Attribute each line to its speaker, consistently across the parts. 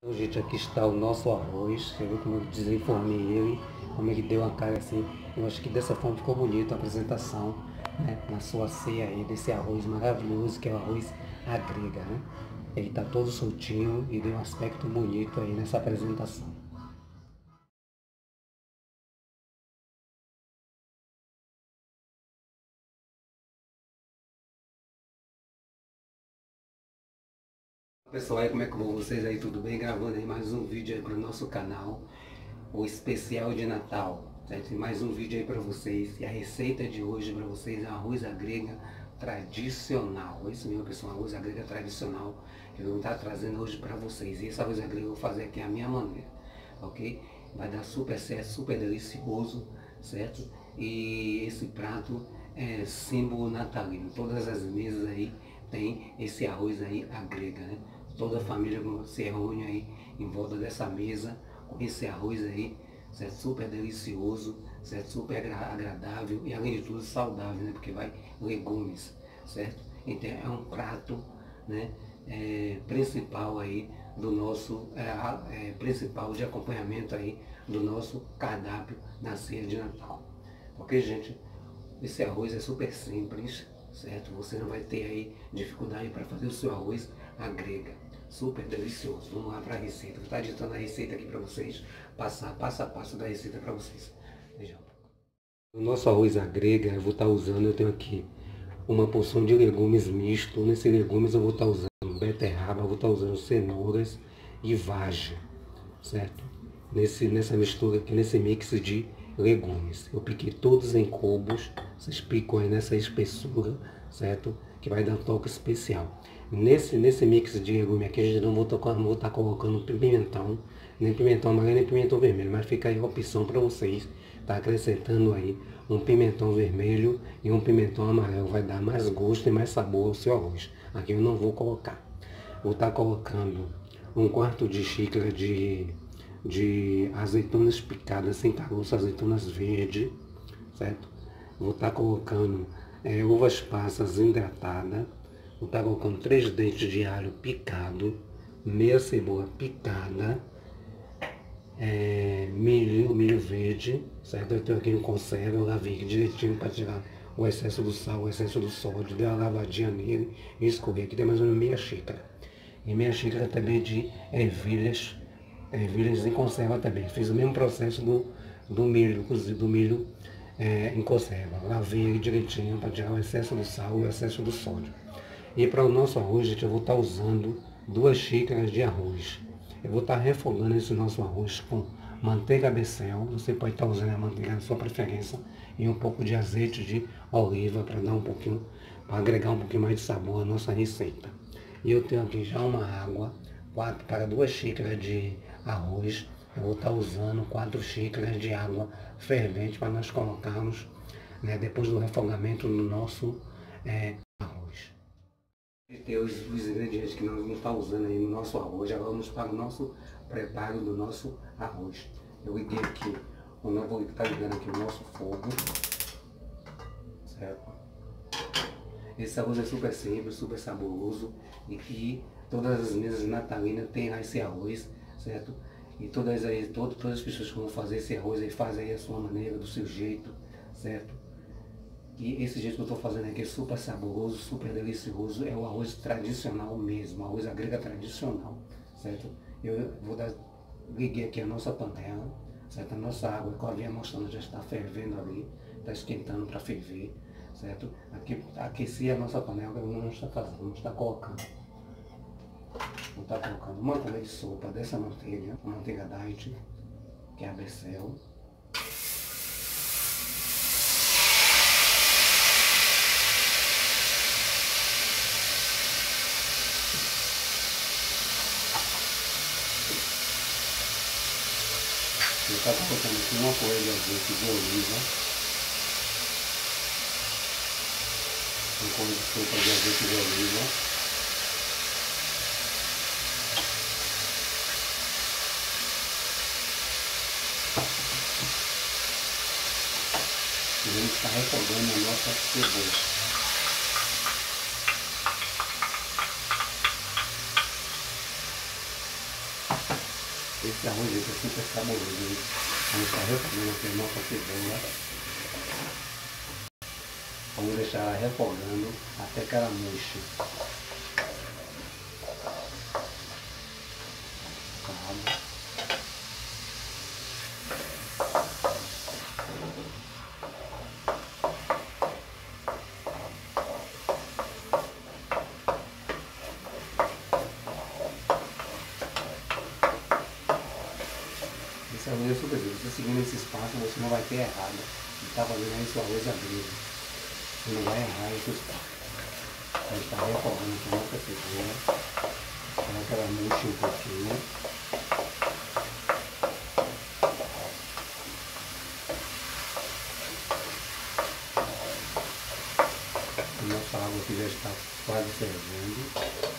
Speaker 1: Gente, aqui está o nosso arroz. Você viu como eu desenformei ele, como ele deu uma cara assim. Eu acho que dessa forma ficou bonito a apresentação, né? Na sua ceia aí, desse arroz maravilhoso que é o arroz à grega, né? Ele está todo soltinho e deu um aspecto bonito aí nessa apresentação. Pessoal, aí como é que vão vocês aí? Tudo bem? Gravando aí mais um vídeo aí para o nosso canal, o especial de Natal, certo? E mais um vídeo aí para vocês. E a receita de hoje para vocês é arroz à grega tradicional. É isso mesmo, pessoal, arroz à grega tradicional. Eu vou estar trazendo hoje para vocês. E esse arroz à grega eu vou fazer aqui a minha maneira, ok? Vai dar super certo, super delicioso, certo? E esse prato é símbolo natalino. Todas as mesas aí tem esse arroz aí à grega, né? Toda a família se reúne aí em volta dessa mesa com esse arroz aí, certo? Super delicioso, certo? Super agradável e além de tudo saudável, né? Porque vai legumes, certo? Então é um prato, né? Principal aí do nosso, principal de acompanhamento aí do nosso cardápio na ceia de Natal. Ok, gente? Esse arroz é super simples, certo? Você não vai ter aí dificuldade para fazer o seu arroz à grega. Super delicioso. Vamos lá para a receita. Vou estar editando a receita aqui para vocês, passar passo a passo da receita para vocês. Vejam. O nosso arroz à grega eu vou estar usando, eu tenho aqui uma porção de legumes misto. Nesses legumes eu vou estar usando beterraba, vou estar usando cenouras e vagem, certo? Nessa mistura aqui, nesse mix de legumes. Eu piquei todos em cubos, vocês picam aí nessa espessura, certo? Que vai dar um toque especial. Nesse mix de legume aqui, a gente não vou estar colocando pimentão, nem pimentão amarelo, nem pimentão vermelho, mas fica aí a opção para vocês tá acrescentando aí um pimentão vermelho e um pimentão amarelo. Vai dar mais gosto e mais sabor ao seu arroz. Aqui eu não vou colocar. Vou estar colocando 1/4 de xícara de azeitonas picadas sem caroço, azeitonas verdes, certo? Vou estar colocando uvas passas hidratadas, vou estar colocando 3 dentes de alho picado, meia cebola picada, milho verde, certo? Eu tenho aqui em conserva, eu lavei aqui direitinho para tirar o excesso do sal, o excesso do sódio, dei uma lavadinha nele e escorri. Aqui tem mais ou menos meia xícara. E meia xícara também de ervilhas em conserva também. Fiz o mesmo processo do milho, cozido do milho em conserva. Lavei ele direitinho para tirar o excesso do sal e o excesso do sódio. E para o nosso arroz, gente, eu vou estar usando 2 xícaras de arroz. Eu vou estar refogando esse nosso arroz com manteiga Becel. Você pode estar usando a manteiga da sua preferência e um pouco de azeite de oliva para dar um pouquinho, para agregar um pouquinho mais de sabor à nossa receita. E eu tenho aqui já uma água, para 2 xícaras de arroz. Eu vou estar usando 4 xícaras de água fervente para nós colocarmos, né, depois do refogamento no nosso arroz. Tem os ingredientes que nós vamos estar usando aí no nosso arroz. Já vamos para o nosso preparo do nosso arroz. Eu liguei aqui, vou estar ligando aqui o nosso fogo, certo? Esse arroz é super simples, super saboroso e todas as mesas natalinas tem esse arroz, certo? E todas as pessoas que vão fazer esse arroz aí fazem aí a sua maneira, do seu jeito, certo? E esse jeito que eu estou fazendo aqui é super saboroso, super delicioso, é o arroz tradicional mesmo, arroz à grega tradicional, certo? Liguei aqui a nossa panela, certo? A nossa água, que eu havia mostrando, já está fervendo ali, está esquentando para ferver, certo? Aqui, aqueci a nossa panela, que não está fazendo, vamos estar colocando. Vou estar colocando uma colher de sopa dessa manteiga, a manteiga diet, que é a Becel. Vou estar colocando aqui uma colher de azeite de oliva, uma colher de sopa de azeite de oliva, e vamos estar refogando a nossa cebola. Esse arroz é super saboroso, hein? Vamos estar refogando aqui a nossa cebola. Vamos deixar ela refogando até que ela murche. Esse arroz é super bom. Você seguindo esse espaço, você não vai ter errado. Você está fazendo aí seu arroz abrigo. Você não vai errar esse espaço. A gente está refogando aqui a nossa cebola. Espera que ela murche um pouquinho. A nossa água aqui já está quase fervendo.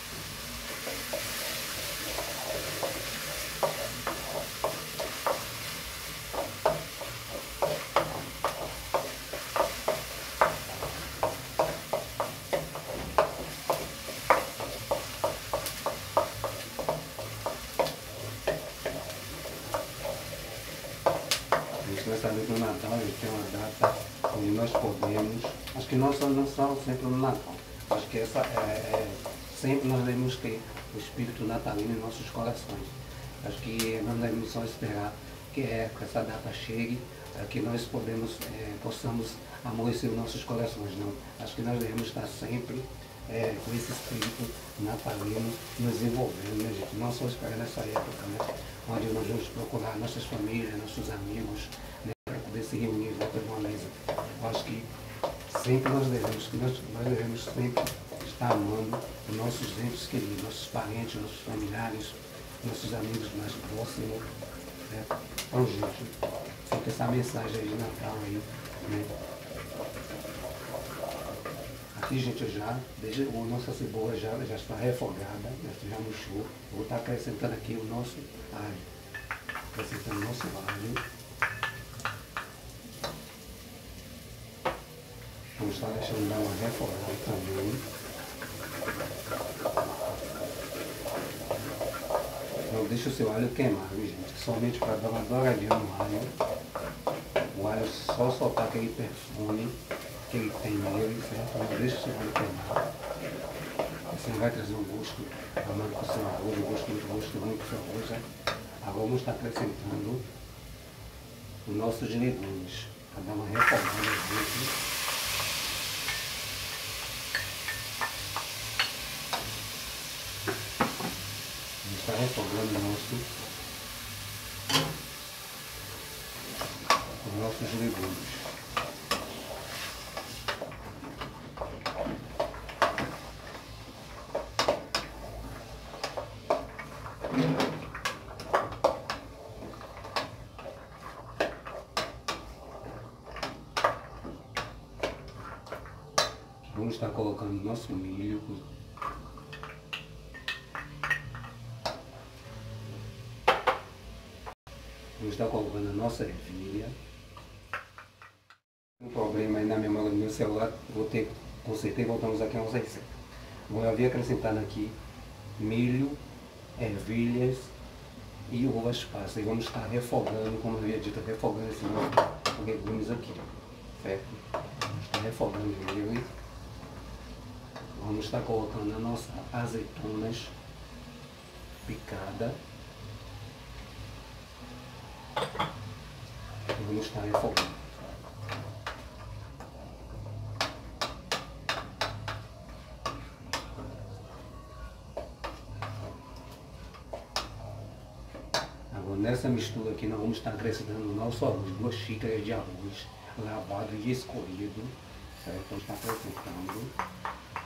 Speaker 1: Nós sabemos que no Natal a gente tem uma data onde nós podemos, acho que não só sempre no Natal, acho que sempre nós devemos ter o espírito natalino em nossos corações. Acho que não devemos só esperar que essa data chegue, que nós possamos amolecer os nossos corações, não. Acho que nós devemos estar sempre com esse espírito natalino nos envolvendo, né, gente? Não só esperar nessa época, né, onde nós vamos procurar nossas famílias, nossos amigos, né, para poder se reunir em volta de uma mesa. Eu acho que sempre nós devemos sempre estar amando os nossos entes queridos, nossos parentes, nossos familiares, nossos amigos mais próximos, né? Então, gente, fica essa mensagem aí de Natal aí, né? Aqui, gente, a nossa cebola já está refogada, já murchou. Eu vou estar acrescentando aqui o nosso alho. Acrescentando o nosso alho. Vamos estar deixando dar uma refogada também. Não deixa o seu alho queimar, viu, gente? Somente para dar uma douradinha no alho. O alho só soltar aquele perfume que ele tem nele, certo? Não deixa o seu alho queimar. Assim vai trazer um gosto amando para o seu arroz, um gosto ruim para o seu arroz, né? Agora vamos estar acrescentando os nossos legumes, para dar uma refogada aqui. Está refogando os nossos legumes. Vamos estar colocando nosso milho. Vamos estar colocando a nossa ervilha. Um problema aí na memória do meu celular, consertei e voltamos aqui a nossa receita. Eu havia acrescentado aqui milho, ervilhas e uvas passas. E vamos estar refogando, como eu havia dito, refogando esses nossos legumes aqui, certo? Vamos estar refogando ele. Vamos estar colocando a nossa azeitonas picada. Vamos estar refogando. Agora nessa mistura aqui nós vamos estar acrescentando o nosso arroz, 2 xícaras de arroz lavado e escorrido, certo? Vamos estar acrescentando.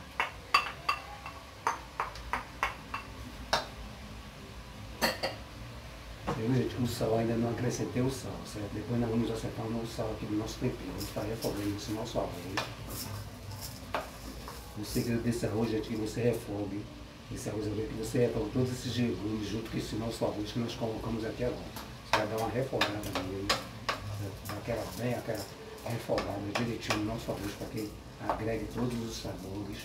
Speaker 1: Gente, o sal, ainda não acrescentei o sal, certo? Depois nós vamos acertar o nosso sal aqui no nosso tempero. Vamos estar refogando esse nosso arroz. O segredo desse arroz é que você refogue esse arroz, que você refogue todos esses legumes junto com esse nosso arroz que nós colocamos aqui agora. Você vai dar uma refogada nele, aquela refogada direitinho no nosso arroz para que agregue todos os sabores,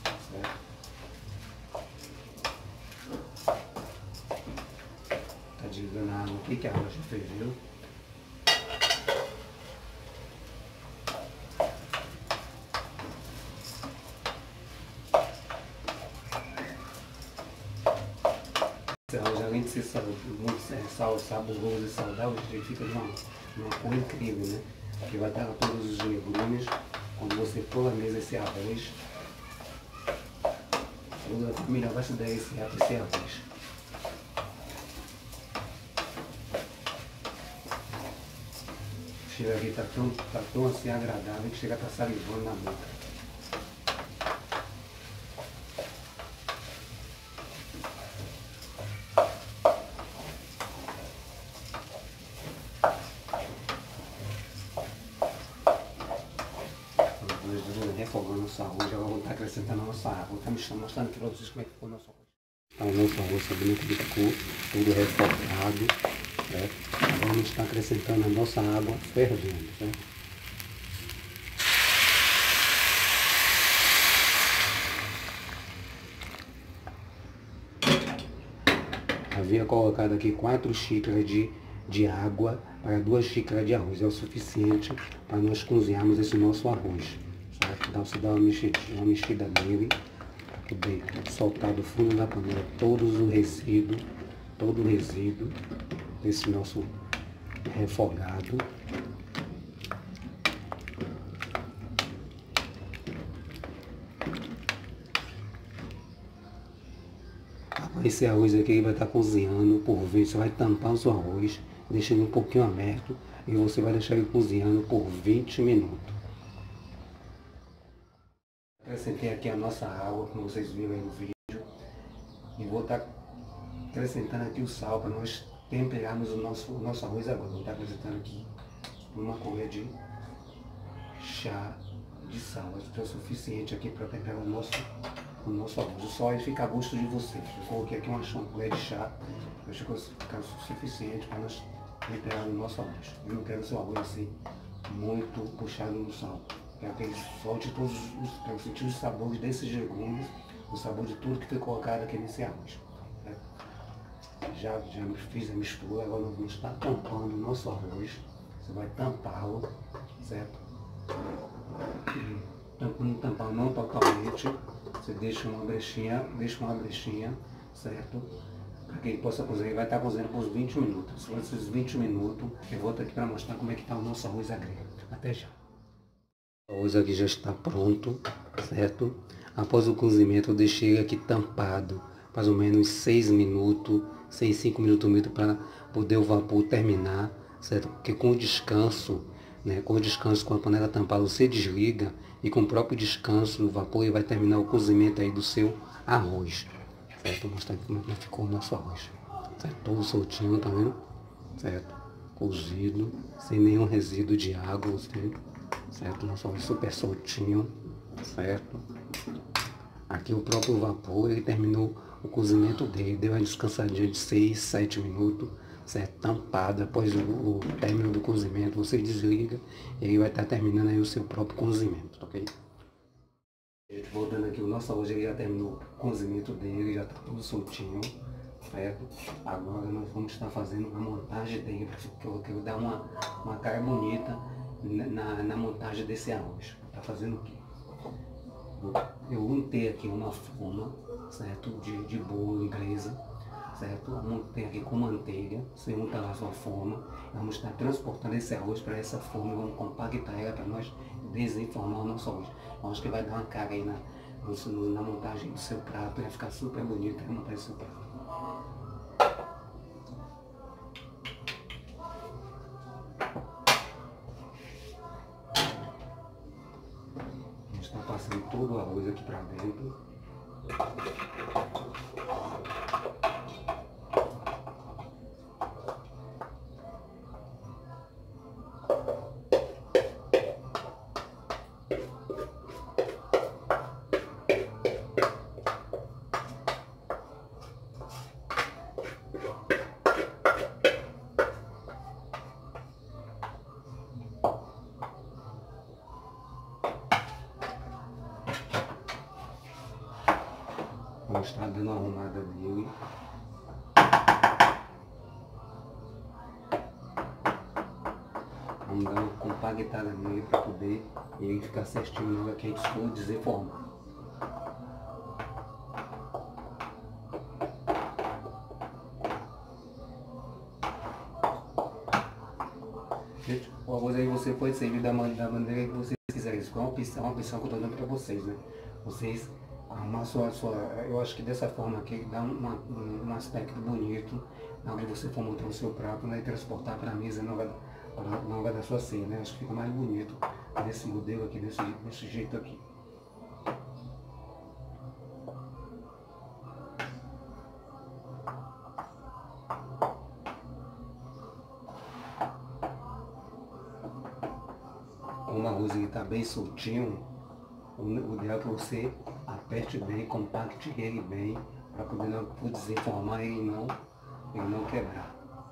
Speaker 1: certo? escorregadinha na água aqui, que a água já ferveu. Esse arroz, além de ser muito saboroso e saudável, ele fica de uma cor incrível, né? Que vai estar todos os legumes. Quando você pôr na mesa esse arroz, toda a família vai se dar esse arroz. Chega aqui, tá tão assim agradável que chega a estar salivando na boca. Refogando nosso arroz, agora vamos estar acrescentando a nossa água. Vou estar mostrando aqui para vocês como é que ficou o nosso arroz. Então, o nosso arroz sabendo que ficou tudo refogado, certo? Agora vamos estar acrescentando a nossa água fervendo, certo? Havia colocado aqui 4 xícaras de água para 2 xícaras de arroz. É o suficiente para nós cozinharmos esse nosso arroz. Então você dá uma mexida nele, para poder soltar do fundo da panela todo o resíduo desse nosso refogado. Esse arroz aqui vai estar cozinhando por vez, você vai tampar o seu arroz, deixando um pouquinho aberto e você vai deixar ele cozinhando por 20 minutos. Acrescentei aqui a nossa água, como vocês viram aí no vídeo, e vou estar acrescentando aqui o sal para nós temperarmos o nosso arroz agora. Vou estar acrescentando aqui uma colher de chá de sal, isso é o suficiente aqui para temperar o nosso arroz. O sal fica a gosto de vocês. Eu coloquei aqui uma colher de chá, acho que fica o suficiente para nós temperar o nosso arroz. Eu não quero o seu arroz assim muito puxado no sal. Quero que ele solte quero sentir os sabores desses legumes, o sabor de tudo que foi colocado aqui nesse arroz. Né? Já fiz a mistura, agora nós vamos estar tampando o nosso arroz. Você vai tampá-lo, certo? Tampar não totalmente, você deixa uma brechinha, certo? Para que ele possa cozinhar, ele vai estar cozinhando por uns 20 minutos. Se for esses 20 minutos, eu volto aqui para mostrar como é que está o nosso arroz agrido. Até já. O arroz aqui já está pronto, certo? Após o cozimento eu deixei ele aqui tampado, mais ou menos 6 minutos, 5 minutos para poder o vapor terminar, certo? Porque com o descanso, né, com a panela tampada, você desliga e com o próprio descanso do vapor ele vai terminar o cozimento aí do seu arroz, certo? Vou mostrar aqui como ficou o nosso arroz, certo? Todo soltinho, tá vendo? Certo? Cozido, sem nenhum resíduo de água, certo? Nosso arroz super soltinho, certo? Aqui o próprio vapor, ele terminou o cozimento dele, deu uma descansadinha de 6, 7 minutos, certo? Tampado. Após o término do cozimento, você desliga e aí vai estar terminando aí o seu próprio cozimento, ok? Voltando aqui, o nosso arroz já terminou o cozimento dele, já está tudo soltinho, certo? Agora nós vamos estar fazendo a montagem dele, porque eu quero dar uma cara bonita na montagem desse arroz. Tá fazendo o quê? Eu untei aqui uma forma, certo? De bolo inglesa, certo? Eu montei aqui com manteiga. Você unta lá a sua forma. Vamos estar transportando esse arroz para essa forma e vamos compactar ela para nós desenformar o nosso arroz. Eu acho que vai dar uma cara aí na montagem do seu prato, vai ficar super bonito a montagem do seu prato. Está passando todo o arroz aqui para dentro. Vamos estar dando uma arrumada nele. Vamos dar uma compactada nele para poder ele ficar certinho na hora que a gente for desenformar. Gente, o arroz aí você pode servir da maneira que vocês quiserem. Isso é uma opção que eu estou dando para vocês, né? Vocês arrumar eu acho que dessa forma aqui dá um aspecto bonito na hora que você for montar o seu prato, né, e transportar para a mesa na hora da sua ceia, né? Acho que fica mais bonito desse modelo aqui, desse jeito aqui. Como o arroz está bem soltinho, o ideal é que você aperte bem, compacte ele bem, para poder não desenformar ele não quebrar.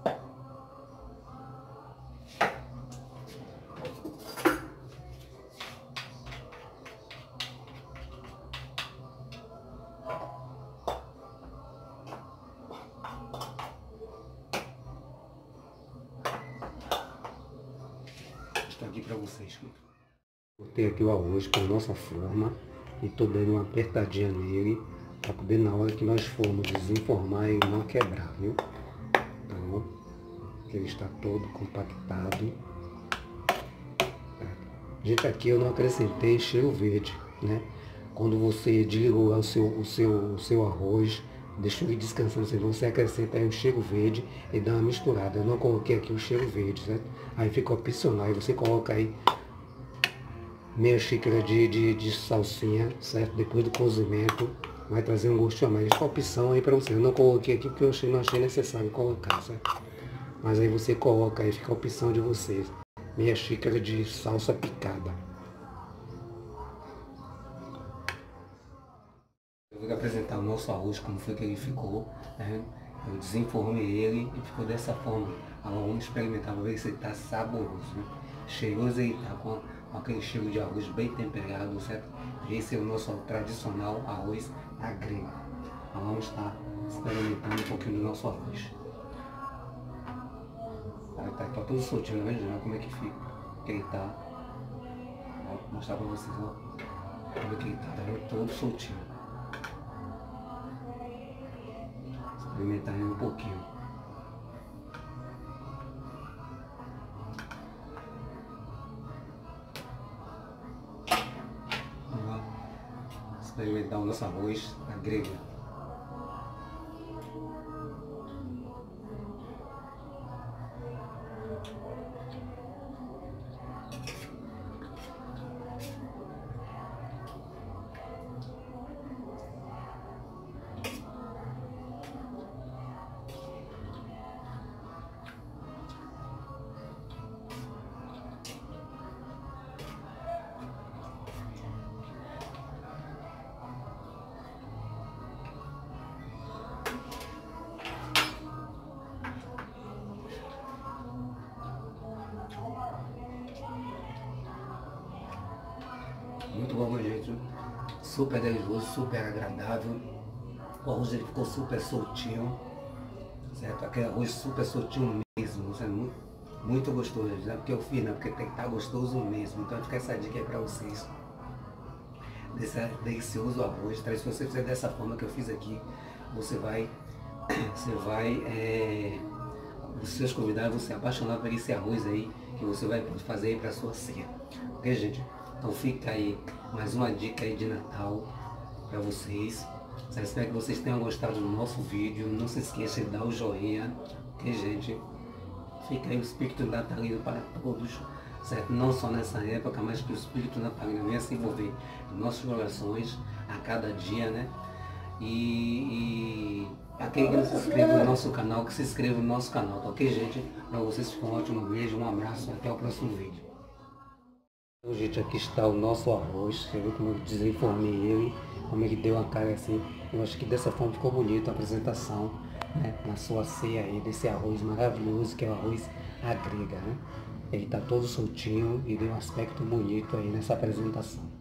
Speaker 1: Estou aqui para vocês. Botei aqui o arroz com a nossa forma e estou dando uma apertadinha nele para poder na hora que nós formos desenformar ele não quebrar, viu? Então, ele está todo compactado. Gente, aqui eu não acrescentei cheiro verde, né? Quando você desligou o seu arroz, deixa ele descansando, você acrescenta aí o cheiro verde e dá uma misturada. Eu não coloquei aqui o cheiro verde, certo? Aí fica opcional, aí você coloca aí meia xícara de salsinha, certo? Depois do cozimento, vai trazer um gosto a mais. Essa opção aí para você. Eu não coloquei aqui porque eu não achei necessário colocar, certo? Mas aí você coloca aí, fica a opção de vocês. Meia xícara de salsa picada. Eu vou apresentar o nosso arroz, como foi que ele ficou, né? Eu desenformei ele e ficou dessa forma. Agora vamos experimentar para ver se ele está saboroso, né? Cheiroso, ele está com aquele cheiro de arroz bem temperado, certo? Esse é o nosso tradicional arroz à grega. Então vamos estar experimentando um pouquinho do nosso arroz. Tá todo soltinho, né? Veja como é que fica, que ele tá. Vou mostrar para vocês, ó, como é que ele tá todo soltinho. Experimentar ele um pouquinho. Vamos lá experimentar o nosso arroz à grega. Muito bom, gente. Super delicioso, super agradável. O arroz ele ficou super soltinho, certo? Aquele arroz super soltinho mesmo, certo? Muito gostoso, né? Porque eu fiz, né? Porque tem que estar gostoso mesmo. Então fica essa dica aí pra vocês. Desse delicioso arroz, tá? Se você fizer dessa forma que eu fiz aqui, você vai os seus convidados vão se apaixonar por esse arroz aí que você vai fazer aí para sua ceia. Ok, gente? Então fica aí mais uma dica aí de Natal para vocês. Eu espero que vocês tenham gostado do nosso vídeo. Não se esqueça de dar o joinha, ok, gente? Fica aí o espírito natalino para todos, certo? Não só nessa época, mas que o espírito natalino venha se envolver em nossas orações a cada dia, né? E aquele que não se inscreva no nosso canal, que se inscreva no nosso canal, tá ok, gente? Para vocês, um ótimo beijo, um abraço, até o próximo vídeo. Então, gente, aqui está o nosso arroz. Você viu como eu desenformei ele, como ele deu uma cara assim. Eu acho que dessa forma ficou bonito a apresentação, né, na sua ceia aí, desse arroz maravilhoso, que é o arroz à grega, né? Ele está todo soltinho e deu um aspecto bonito aí nessa apresentação.